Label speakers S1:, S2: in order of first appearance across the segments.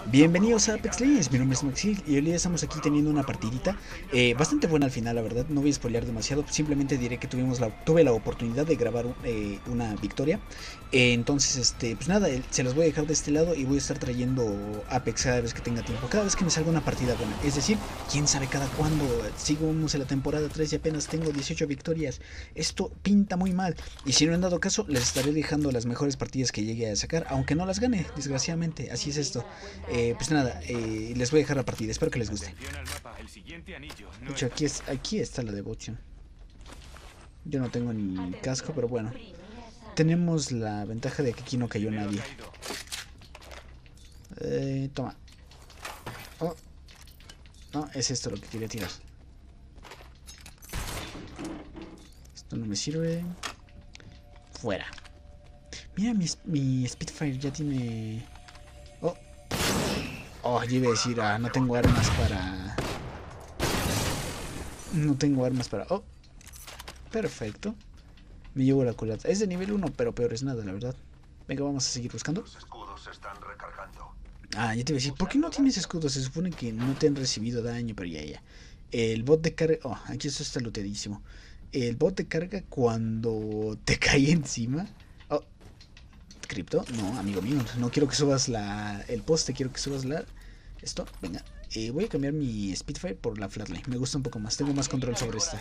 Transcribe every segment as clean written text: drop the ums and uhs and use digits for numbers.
S1: Bienvenidos a Apex Legends, mi nombre es Maxil y hoy día estamos aquí teniendo una partidita bastante buena al final, la verdad. No voy a spoilear demasiado, simplemente diré que tuve la oportunidad de grabar una victoria. Entonces, pues nada, se los voy a dejar de este lado y voy a estar trayendo Apex cada vez que tenga tiempo, cada vez que me salga una partida buena. Es decir, quién sabe cada cuándo. Sigamos en la temporada 3 y apenas tengo 18 victorias. Esto pinta muy mal. Y si no han dado caso, les estaré dejando las mejores partidas que llegue a sacar, aunque no las gane, desgraciadamente. Así es esto. Pues nada, les voy a dejar la partida, espero que les guste. De hecho, aquí está la devoción. Yo no tengo ni casco, pero bueno. Tenemos la ventaja de que aquí no cayó nadie. Toma. Oh, no, es esto lo que quería tirar. Esto no me sirve. Fuera. Mira, mi Spitfire ya tiene... Oh, yo iba a decir, no tengo armas para... No tengo armas para... Oh, perfecto. Me llevo la culata. Es de nivel 1, pero peor es nada, la verdad. Venga, vamos a seguir buscando.
S2: Los escudos se están recargando.
S1: Ya te iba a decir, ¿por qué no tienes escudos? Se supone que no te han recibido daño, pero ya. El bot de carga... Oh, aquí esto está looteadísimo. El bot de carga cuando te cae encima... Oh, cripto. No, amigo mío, no quiero que subas el poste, quiero que subas esto, venga. Voy a cambiar mi Spitfire por la Flatline. Me gusta un poco más. Tengo más control sobre esta.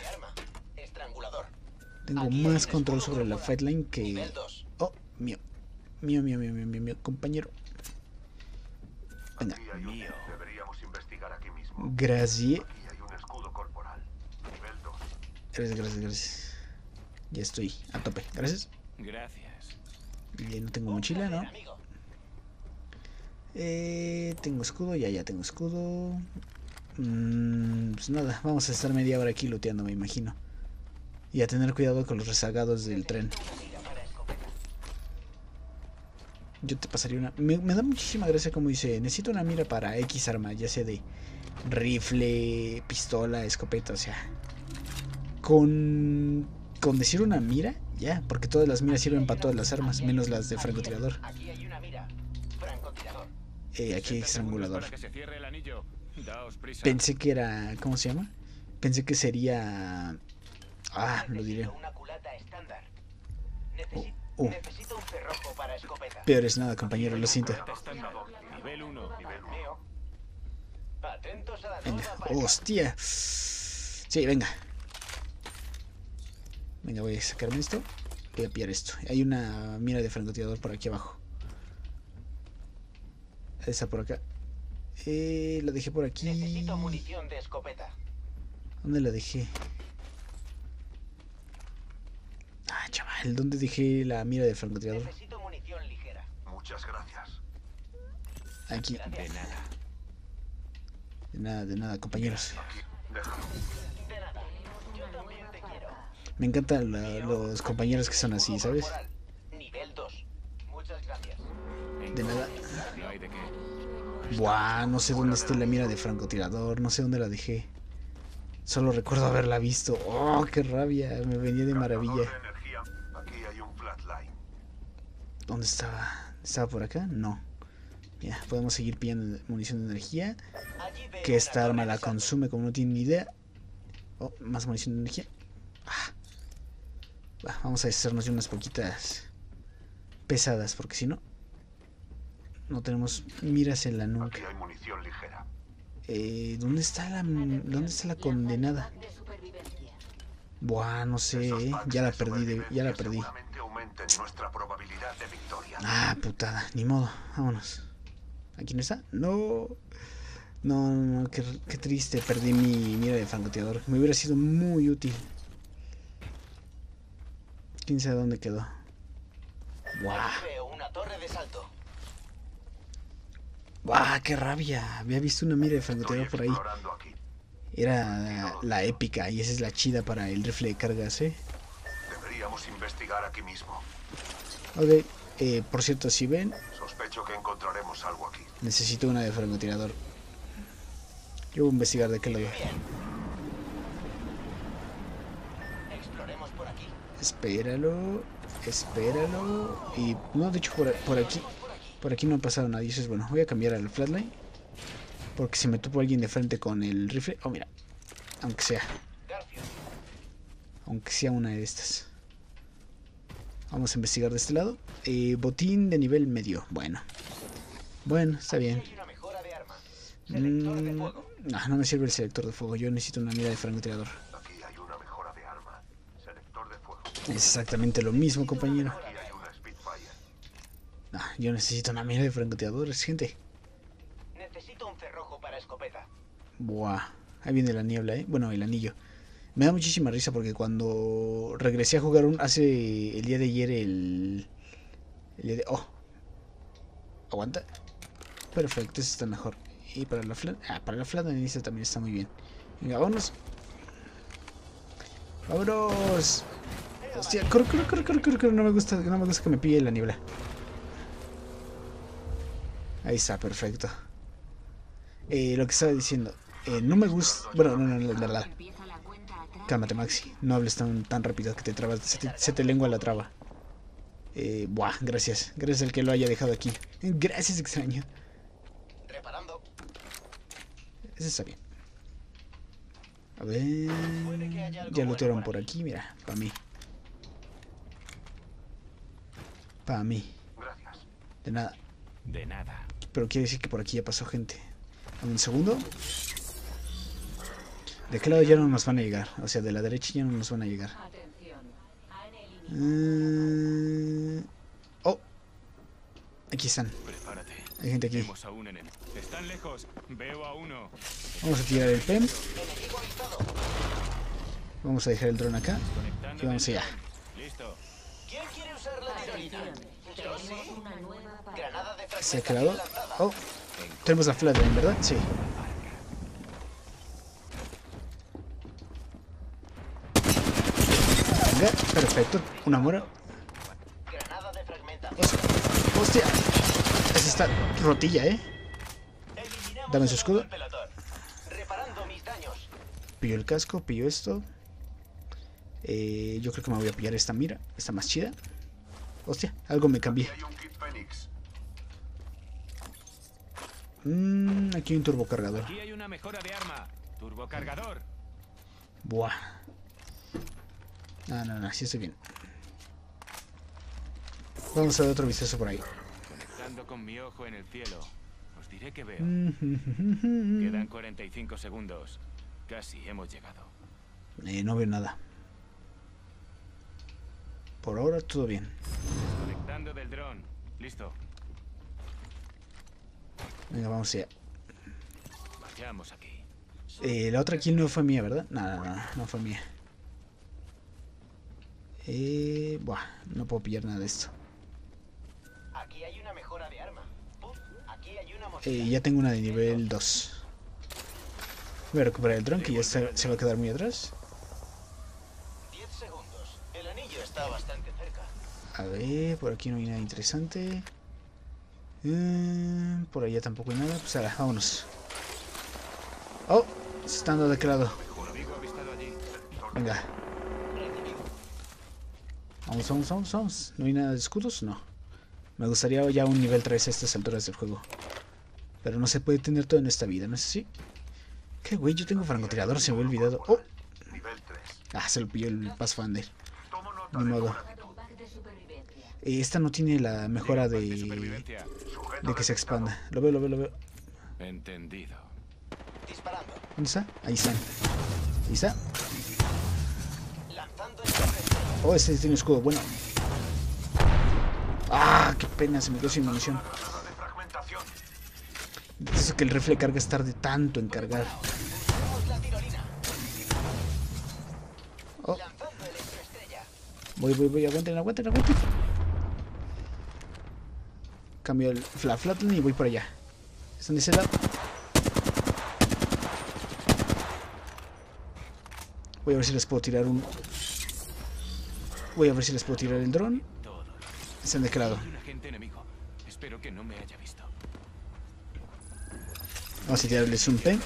S1: Tengo más control sobre la Flatline que... Oh, mío. Mío, compañero. Venga.
S2: Deberíamos investigar aquí mismo.
S1: Gracias.
S2: Aquí hay un escudo corporal. Nivel 2.
S1: Gracias. Ya estoy a tope. Gracias. Y no tengo mochila, ¿no? Tengo escudo, ya tengo escudo. Pues nada, vamos a estar media hora aquí looteando, me imagino. Y a tener cuidado con los rezagados del tren. Yo te pasaría una... Me da muchísima gracia como dice, necesito una mira para X arma, ya sea de rifle, pistola, escopeta, o sea... Con decir una mira, ya, porque todas las miras sirven para todas las armas, menos las de francotirador. Aquí hay estrangulador. Pensé que era... ¿Cómo se llama? Pensé que sería... lo diré. Peor es nada, compañero, lo siento. Venga, hostia. Sí, venga. Venga, voy a sacarme esto. Voy a pillar esto. Hay una mira de francotirador por aquí abajo. Esa por acá. La dejé por aquí.
S3: Necesito munición de escopeta.
S1: ¿Dónde la dejé? Chaval, ¿dónde dejé la mira de francotirador?
S3: Necesito munición ligera.
S2: Muchas gracias.
S1: Aquí.
S3: De nada.
S1: De nada, compañeros.
S2: Aquí, déjalo.
S3: De nada. Yo también te quiero.
S1: Me encantan los compañeros que son así, ¿sabes?
S3: Nivel 2. Muchas gracias.
S1: De nada. Buah, no sé dónde está la mira de francotirador, no sé dónde la dejé. Solo recuerdo haberla visto. Oh, qué rabia, me venía de maravilla.
S2: Aquí hay un flatline.
S1: ¿Dónde estaba? ¿Estaba por acá? No. Ya, podemos seguir pillando munición de energía. Que esta arma la consume como no tiene ni idea. Oh, más munición de energía. Vamos a hacernos de unas poquitas pesadas, porque si no, no tenemos miras en la nuca.
S2: Aquí hay munición ligera.
S1: ¿Dónde está la condenada? Buah, no sé, ya la perdí, ya la perdí.
S2: Seguramente aumenten nuestra probabilidad de victoria.
S1: Putada, ni modo, vámonos. ¿Aquí no está? No. No, qué triste, perdí mi mira de francotirador. Me hubiera sido muy útil. ¿Quién sabe dónde quedó? Buah.
S3: Veo una torre de salto.
S1: ¡Buah, qué rabia! Había visto una mira de francotirador por ahí.
S2: Aquí.
S1: Era la épica y esa es la chida para el rifle de cargas, ¿eh?
S2: Deberíamos investigar aquí mismo.
S1: Ok, por cierto, si ven,
S2: Sospecho que encontraremos algo aquí.
S1: necesito una de francotirador. Yo voy a investigar de qué lado.
S3: Exploremos por aquí.
S1: Espéralo. Y no, de hecho por aquí. Por aquí no ha pasado nadie, eso es bueno. Voy a cambiar al flatline. Porque si me topo alguien de frente con el rifle... Oh, mira. Aunque sea. Aunque sea una de estas. Vamos a investigar de este lado. Botín de nivel medio. Bueno. Bueno, está bien. No me sirve el selector de fuego. Yo necesito una mira de francotirador.
S2: Aquí hay una mejora de arma. Selector de fuego.
S1: Es exactamente lo mismo, compañero.
S2: Aquí hay una Spitfire.
S1: Yo necesito una mira de francotiradores, gente.
S3: Necesito un cerrojo para escopeta.
S1: Buah. Ahí viene la niebla, Bueno, el anillo. Me da muchísima risa porque cuando regresé a jugar hace el día de ayer el día de... Oh. Aguanta. Perfecto, ese está mejor. Y para la para la flatline esta también está muy bien. Venga, vámonos. ¡Vámonos! Hostia, corre. No me gusta que me pille la niebla. Ahí está, perfecto. Lo que estaba diciendo. No me gusta... Bueno, no. Cálmate, Maxi. No hables tan rápido que te trabas. Se te lengua la traba. Buah, gracias. Gracias al que lo haya dejado aquí. Gracias, extraño.
S3: Reparando.
S1: Ese está bien. A ver... Ya lo tiraron por aquí, mira. Para mí. Para mí.
S2: Gracias.
S1: De nada.
S4: De nada.
S1: Pero quiere decir que por aquí ya pasó gente. Dame un segundo. De qué lado ya no nos van a llegar. O sea, de la derecha ya no nos van a llegar. Oh. Aquí están.
S4: Prepárate.
S1: Hay gente aquí.
S4: Vemos a un enemigo. Están lejos. Veo a uno.
S1: Vamos a tirar el PEM. Vamos a dejar el dron acá. Y vamos allá.
S4: Listo.
S3: ¿Quién quiere usar la tirolina? Yo sí. Granada de
S1: Se ha
S3: fragmentación
S1: quedado.
S3: lanzada.
S1: Oh. Tenemos la flatline, ¿verdad? Sí. Venga, perfecto. Una muera.
S3: Granada de fragmentación.
S1: Hostia. Esa está rotilla,
S3: Eliminamos
S1: Dame su
S3: al
S1: escudo.
S3: del pelotón. Reparando mis daños.
S1: Pillo el casco, pillo esto. Yo creo que me voy a pillar esta mira. Está más chida. Hostia, algo me cambié.
S2: Aquí hay un kit Fénix.
S1: Aquí hay un turbocargador.
S4: Aquí hay una mejora de arma. Turbocargador.
S1: Buah. No, sí estoy bien. Vamos a dar otro vistazo por ahí.
S4: Conectando con mi ojo en el cielo. Os diré que veo. Quedan 45 segundos. Casi hemos llegado.
S1: No veo nada. Por ahora todo bien.
S4: Desconectando del dron. Listo.
S1: Venga, vamos allá.
S4: Vayamos aquí.
S1: La otra kill no fue mía, ¿verdad? No fue mía. Buah, no puedo pillar nada de esto.
S3: Aquí hay una mejora de arma. Aquí hay una mochila.
S1: Ya tengo una de nivel 2. Voy a recuperar el dron que ya se va a quedar muy atrás.
S3: 10 segundos. El anillo está bastante cerca.
S1: A ver, por aquí no hay nada interesante. Por allá tampoco hay nada. Pues ahora, vámonos. Oh, se están dando de aquel lado.
S4: Amigo avistado allí.
S1: Venga. Vamos. ¿No hay nada de escudos? No. Me gustaría ya un nivel 3 a estas alturas del juego. Pero no se puede tener todo en esta vida, ¿no es así? ¿Qué güey? Yo tengo francotirador, se me había olvidado. Oh.
S2: Nivel 3.
S1: Se lo pilló el Pathfinder.
S2: Tomo nota
S1: Ni
S2: de
S1: modo. Esta no tiene la mejora de
S4: Supervivencia.
S1: que se expanda. Lo veo.
S4: Entendido.
S3: Disparando.
S1: ¿Dónde está? Ahí están. Ahí está.
S3: Lanzando el frente.
S1: Oh, este tiene escudo. Bueno. Qué pena, se me quedó sin munición.
S2: granada de fragmentación.
S1: Eso que el rifle cargas tarde tanto en cargar.
S3: Usamos la tirolina.
S1: Oh,
S3: Lanzando electroestrella.
S1: voy, aguanten. Cambio la flatline y voy por allá. ¿Están de ese lado? Voy a ver si les puedo tirar Voy a ver si les puedo tirar el dron.
S4: Todo.
S1: Están de qué lado.
S4: Hay un agente enemigo. Espero que no me haya visto.
S1: Vamos a tirarles un pen.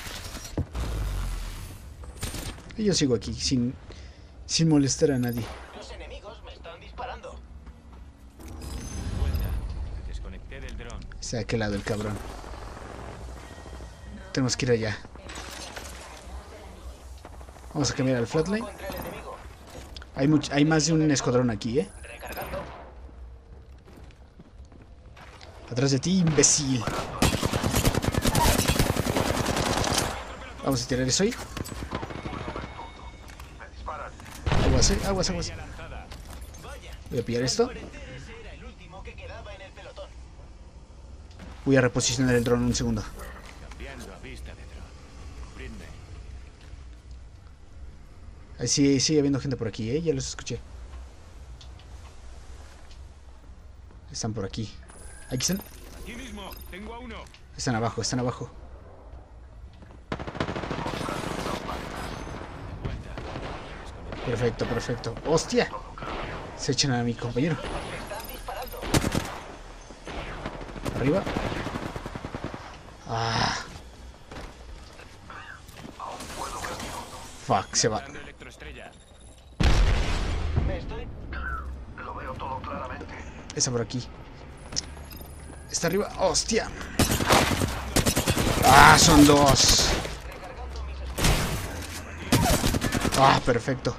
S1: Y yo sigo aquí, sin molestar a nadie.
S3: Los enemigos me están disparando.
S4: Vuelta. Te desconecté del
S1: sea, ¿a qué lado el cabrón? Tenemos que ir allá. Vamos a cambiar al flatline.
S3: Contra el enemigo.
S1: Hay más de un escuadrón aquí, ¿eh?
S3: Recargando.
S1: Atrás de ti, imbécil. Vamos a tirar eso ahí.
S2: Me disparan.
S1: Aguas, aguas, aguas. Voy a pillar esto.
S3: Ese era el último que quedaba en el pelotón.
S1: Voy a reposicionar el dron un segundo.
S4: Cambiando a vista de dron. Cubridme.
S1: Ahí sí, sigue habiendo gente por aquí, ¿eh? Ya los escuché. Están por aquí. Aquí están.
S4: Aquí mismo, tengo a uno.
S1: Están abajo, están abajo. Perfecto, perfecto. ¡Hostia! Se echan a mi compañero.
S3: Están disparando.
S1: Arriba. Ah. Fuck, se va.
S4: Dando electroestrella.
S3: Me estoy...
S2: Lo veo todo claramente.
S1: Esa por aquí. Está arriba. ¡Hostia! ¡Ah! Son dos. ¡Ah! Perfecto.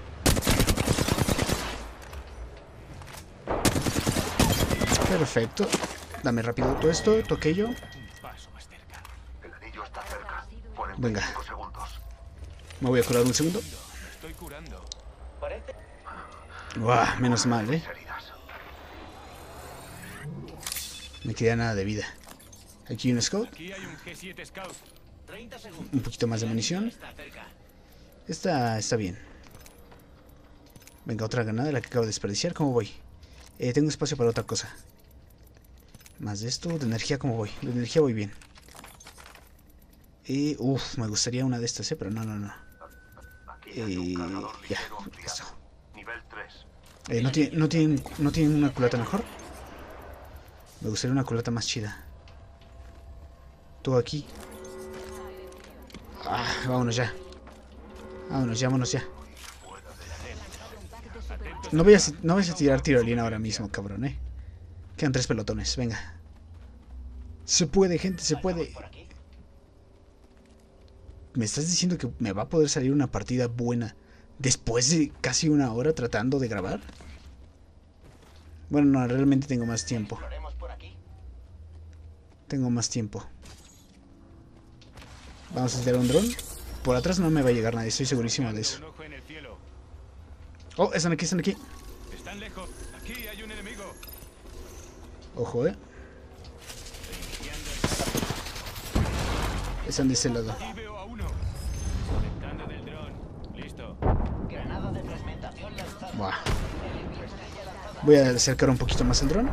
S1: Perfecto. Dame rápido todo esto. Toqué yo.
S4: Un paso más cerca.
S2: El anillo está cerca. 45
S1: Venga.
S2: segundos.
S1: Me voy a curar un segundo.
S4: Me estoy curando.
S3: Parece...
S1: ¡Uah! Menos mal, ¿eh?
S2: Heridas.
S1: Me queda nada de vida. Aquí hay un scout.
S4: Aquí hay un G7 Scout.
S3: 30 segundos.
S1: Un poquito más de munición.
S3: Está cerca.
S1: Está bien. Venga, otra granada, la que acabo de desperdiciar. ¿Cómo voy? Tengo espacio para otra cosa. Más de esto. De energía, ¿cómo voy? De energía voy bien. Uf, me gustaría una de estas, pero no.
S2: Aquí hay un cargador
S1: Ya,
S2: ligero ampliado.
S1: esto.
S2: Nivel 3.
S1: ¿No tienen una culata mejor? Me gustaría una culata más chida. Tú aquí. Ah, vámonos ya. Vámonos ya. No vayas a tirar tirolina ahora mismo, cabrón, eh. Quedan 3 pelotones, venga. Se puede, gente, se puede.
S3: Por aquí.
S1: ¿Me estás diciendo que me va a poder salir una partida buena después de casi una hora tratando de grabar? Bueno, no, realmente tengo más tiempo.
S3: Exploremos por aquí.
S1: Tengo más tiempo. Vamos a tirar un dron. Por atrás no me va a llegar nadie, estoy segurísimo de eso.
S4: Un ojo en el cielo.
S1: Oh, están aquí.
S4: Están lejos. Aquí hay un enemigo.
S1: Ojo, Están de ese lado.
S4: Aquí veo a uno. Conectando del dron. Listo.
S3: Granada de fragmentación lanzada.
S1: Buah. Voy a acercar un poquito más el dron.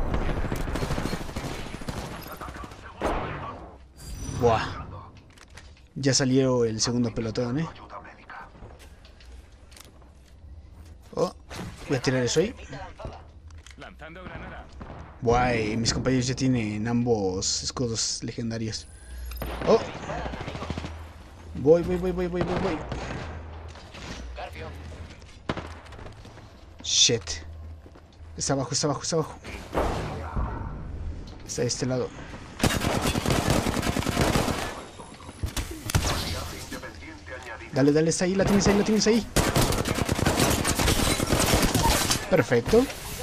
S1: Buah. Ya salió el segundo pelotón,
S2: Ayuda médica.
S1: Oh, voy a tirar eso ahí.
S4: Lanzando granada.
S1: Guay, mis compañeros ya tienen ambos escudos legendarios. Oh. Voy.
S3: Garfio.
S1: Shit. Está abajo. Está de este lado.
S2: Independiente añadido.
S1: Dale, está ahí, la tienes ahí. Perfecto.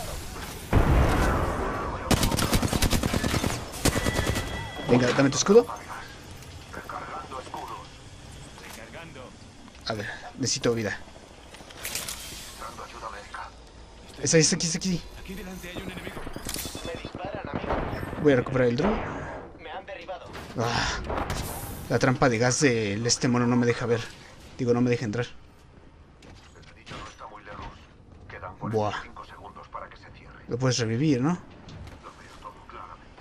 S1: Venga, dame tu escudo.
S2: Recargando escudos.
S4: Recargando.
S1: A ver, necesito vida.
S2: Dando ayuda médica.
S1: Está aquí.
S4: Aquí delante hay un enemigo.
S3: Me disparan, amigo.
S1: Voy a recuperar el dron.
S3: Me han derribado.
S1: Ah, la trampa de gas del este mono no me deja ver. Digo, no me deja entrar.
S2: El anillo no está muy lejos. Quedan
S1: Buah.
S2: 45 segundos para que se cierre.
S1: Lo puedes revivir, ¿no?
S2: Lo veo todo claramente.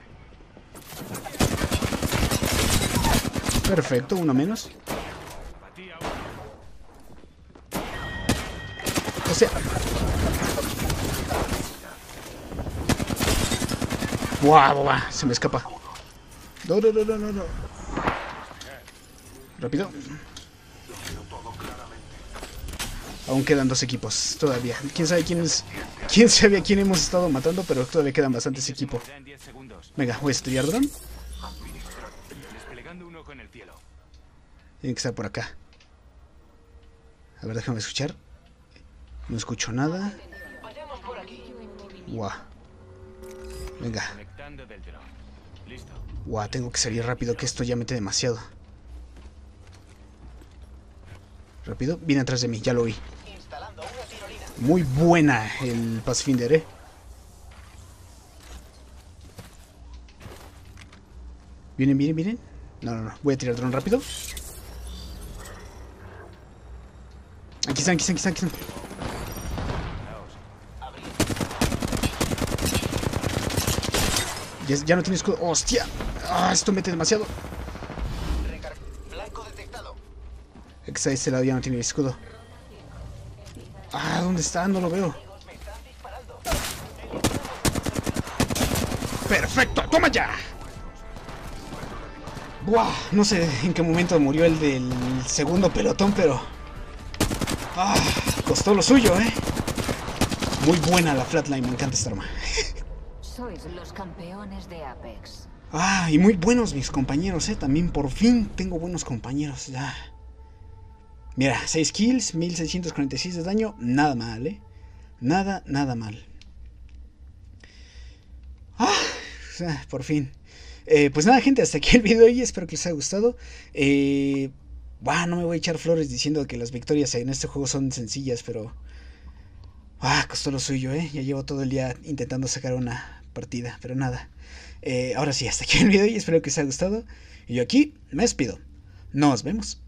S1: Perfecto, uno menos.
S4: Batí a uno.
S1: O sea... Buah, se me escapa. No. Rápido. Aún quedan 2 equipos, todavía. ¿Quién sabe a quién hemos estado matando? Pero todavía quedan bastantes equipos.
S4: Ya en 10 segundos.
S1: Venga, voy a estudiar dron.
S4: Echando un ojo en el cielo.
S1: Tiene que estar por acá. A ver, déjame escuchar. No escucho nada.
S3: Vayamos por aquí.
S1: Guau. Venga.
S4: Conectando del dron. Listo.
S1: Guau, tengo que salir rápido, que esto ya mete demasiado. Rápido, viene atrás de mí, ya lo vi.
S3: Instalando una tirolina.
S1: Muy buena el Pathfinder, ¿eh? Vienen, vienen, vienen. No. Voy a tirar dron rápido. Aquí están. Ya no tiene escudo. ¡Hostia! ¡Ah! Esto mete demasiado.
S3: Blanco detectado.
S1: Está de este lado, ya no tiene escudo. ¡Ah! ¿Dónde está? No lo veo.
S3: Me están disparando.
S1: ¡Perfecto! ¡Toma ya! ¡Buah! No sé en qué momento murió el del segundo pelotón, pero... ¡ah! Costó lo suyo, ¿eh? Muy buena la flatline, me encanta esta arma.
S5: Sois los campeones de Apex.
S1: Ah, y muy buenos mis compañeros, también por fin tengo buenos compañeros, ya. Mira, 6 kills, 1646 de daño, nada mal, nada mal. Por fin. Pues nada, gente, hasta aquí el video y espero que les haya gustado. No me voy a echar flores diciendo que las victorias en este juego son sencillas, pero... costó lo suyo, ya llevo todo el día intentando sacar una partida, pero nada. Ahora sí, hasta aquí el video y espero que les haya gustado. Y yo aquí me despido. Nos vemos.